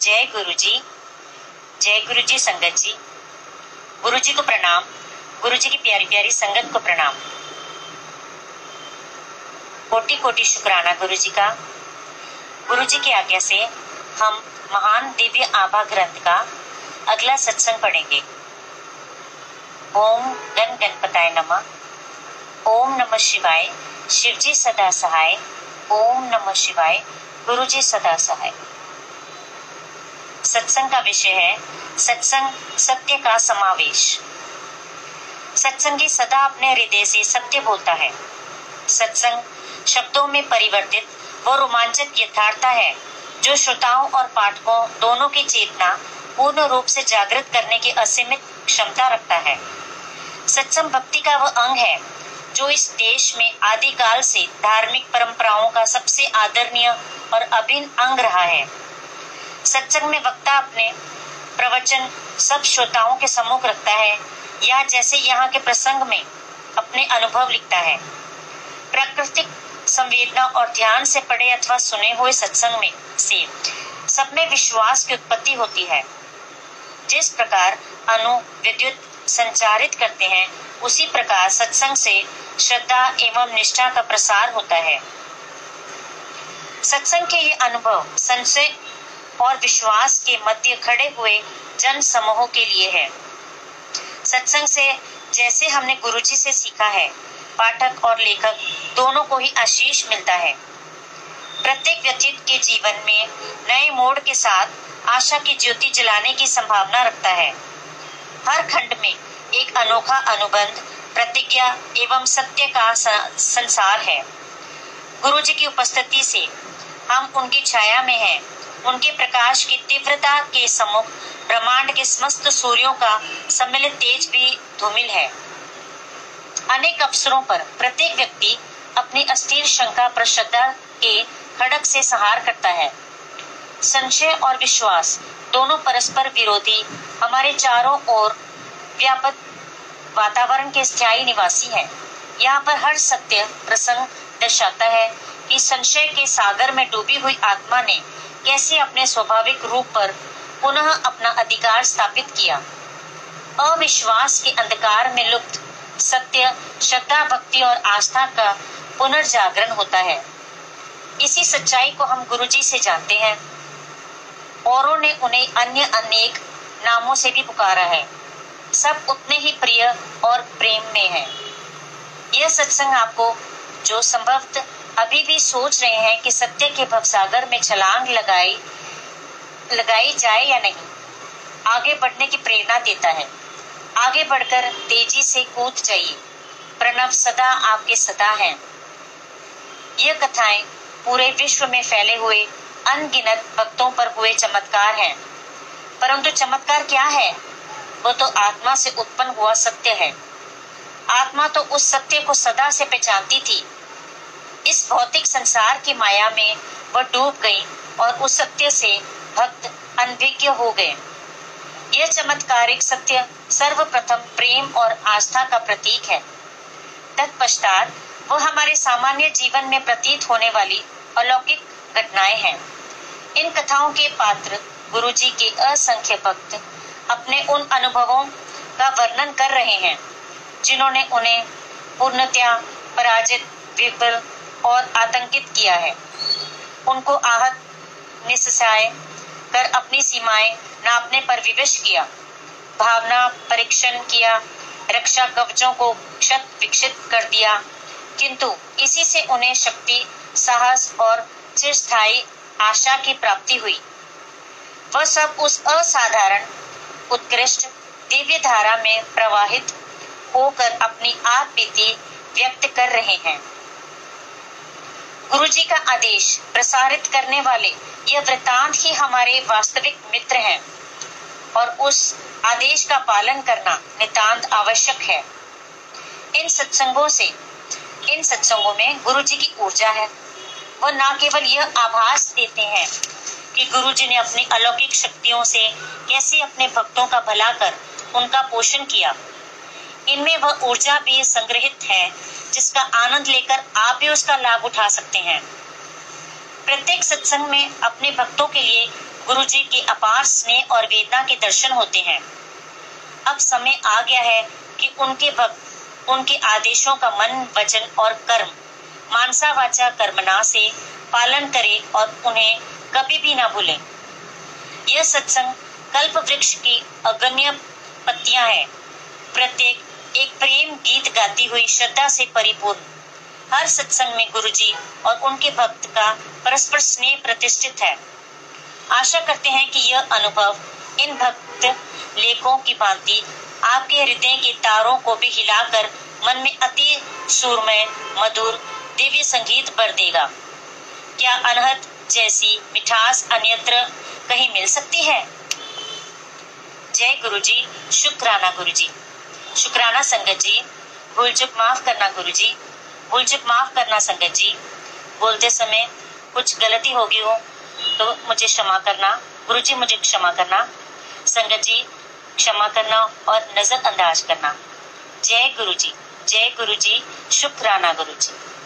जय गुरु जी, जय गुरु जी। संगत जी, गुरु जी को प्रणाम, गुरु जी की प्यारी प्यारी संगत को प्रणाम। कोटि कोटि शुक्राना गुरु जी का। गुरु जी की आज्ञा से हम महान दिव्य आभा ग्रंथ का अगला सत्संग पढ़ेंगे। ओम गण गणपताय नमः। ओम नमः शिवाय, शिव जी सदा सहाय। ओम नमः शिवाय, गुरु जी सदा सहाय। सत्संग का विषय है सत्संग सत्य का समावेश। सत्संगी सदा अपने हृदय से सत्य बोलता है। सत्संग शब्दों में परिवर्तित व रोमांचक यथार्थता है जो श्रोताओं और पाठकों दोनों की चेतना पूर्ण रूप से जागृत करने की असीमित क्षमता रखता है। सत्संग भक्ति का वह अंग है जो इस देश में आदिकाल से धार्मिक परंपराओं का सबसे आदरणीय और अभिन्न अंग रहा है। सत्संग में वक्ता अपने प्रवचन सब श्रोताओं के सम्मुख रखता है या जैसे यहाँ के प्रसंग में अपने अनुभव लिखता है। प्राकृतिक संवेदना और ध्यान से पढ़े अथवा सुने हुए सत्संग में से सब में विश्वास की उत्पत्ति होती है। जिस प्रकार अणु विद्युत संचारित करते हैं उसी प्रकार सत्संग से श्रद्धा एवं निष्ठा का प्रसार होता है। सत्संग के ये अनुभव संशय और विश्वास के मध्य खड़े हुए जन समूहों के लिए है। सत्संग से जैसे हमने गुरुजी से सीखा है, पाठक और लेखक दोनों को ही आशीष मिलता है। प्रत्येक व्यक्ति के जीवन में नए मोड़ के साथ आशा की ज्योति जलाने की संभावना रखता है। हर खंड में एक अनोखा अनुबंध, प्रतिज्ञा एवं सत्य का संसार है। गुरुजी की उपस्थिति से हम उनकी छाया में हैं। उनके प्रकाश की तीव्रता के सम्मुख ब्रह्मांड के समस्त सूर्यों का सम्मिलित तेज भी धूमिल है। अनेक अवसरों पर प्रत्येक व्यक्ति अपनी अस्थिर शंका पर श्रद्धा के खड़क से संहार करता है। संशय और विश्वास दोनों परस्पर विरोधी हमारे चारों ओर व्यापक वातावरण के स्थायी निवासी हैं। यहाँ पर हर सत्य प्रसंग दर्शाता है कि संशय के सागर में डूबी हुई आत्मा ने कैसे अपने स्वाभाविक रूप पर पुनः अपना अधिकार स्थापित किया। अविश्वास के अंधकार में लुप्त सत्य, श्रद्धा, भक्ति और आस्था का पुनर्जागरण होता है। इसी सच्चाई को हम गुरुजी से जानते हैं। औरों ने उन्हें अन्य अनेक नामों से भी पुकारा है। सब उतने ही प्रिय और प्रेम में है। यह सत्संग आपको जो संभवतः अभी भी सोच रहे हैं कि सत्य के भवसागर में छलांग लगाई जाए या नहीं, आगे बढ़ने की प्रेरणा देता है। आगे बढ़कर तेजी से कूद जाइए। प्रणव सदा आपके सदा है। यह कथाएं पूरे विश्व में फैले हुए अनगिनत भक्तों पर हुए चमत्कार हैं। परंतु चमत्कार क्या है? वो तो आत्मा से उत्पन्न हुआ सत्य है। आत्मा तो उस सत्य को सदा से पहचानती थी। इस भौतिक संसार की माया में वह डूब गई और उस सत्य से भक्त अनभिज्ञ हो गए। यह चमत्कारिक सत्य सर्वप्रथम प्रेम और आस्था का प्रतीक है। तत्पश्चात वह हमारे सामान्य जीवन में प्रतीत होने वाली अलौकिक घटनाएं हैं। इन कथाओं के पात्र गुरुजी के असंख्य भक्त अपने उन अनुभवों का वर्णन कर रहे हैं जिन्होंने उन्हें पूर्णतया पराजित, विफल और आतंकित किया है। उनको आहत, निस्सहाय कर अपनी सीमाएं नापने पर विवश किया, भावना परीक्षण किया, रक्षा कवचों को क्षत विक्षित कर दिया, किंतु इसी से उन्हें शक्ति, साहस और चिरस्थायी आशा की प्राप्ति हुई। वह सब उस असाधारण उत्कृष्ट दिव्य धारा में प्रवाहित होकर अपनी आप बीती व्यक्त कर रहे हैं। गुरुजी का आदेश प्रसारित करने वाले यह वृतांत ही हमारे वास्तविक मित्र हैं और उस आदेश का पालन करना नितांत आवश्यक है। इन सत्संगों में गुरुजी की ऊर्जा है। वह न केवल यह आभास देते हैं कि गुरुजी ने अपनी अलौकिक शक्तियों से कैसे अपने भक्तों का भला कर उनका पोषण किया, इनमें वह ऊर्जा भी संग्रहित है जिसका आनंद लेकर आप भी उसका लाभ उठा सकते हैं। प्रत्येक सत्संग में अपने भक्तों के लिए गुरुजी के अपार स्नेह और वेदना के दर्शन होते हैं। अब समय आ गया है कि उनके भक्त उनके आदेशों का मन, वचन और कर्म, मानसा वाचा कर्मणा से पालन करें और उन्हें कभी भी ना भूलें। यह सत्संग कल्प वृक्ष की अगण्य पत्तियां हैं, प्रत्येक एक प्रेम गीत गाती हुई श्रद्धा से परिपूर्ण। हर सत्संग में गुरुजी और उनके भक्त का परस्पर स्नेह प्रतिष्ठित है। आशा करते हैं कि यह अनुभव इन भक्त लेखों की भांति आपके हृदय के तारों को भी हिलाकर मन में अति सुरमय, मधुर, दिव्य संगीत भर देगा। क्या अनहद जैसी मिठास अन्यत्र कहीं मिल सकती है? जय गुरुजी, शुक्राना गुरुजी। शुक्राना संगत जी। भूल चूक माफ करना गुरुजी, भूल चूक माफ करना संगत जी। बोलते समय कुछ गलती हो गई हो तो मुझे क्षमा करना गुरुजी, मुझे क्षमा करना संगत जी, क्षमा करना और नजरअंदाज करना। जय गुरुजी, शुक्राना गुरुजी।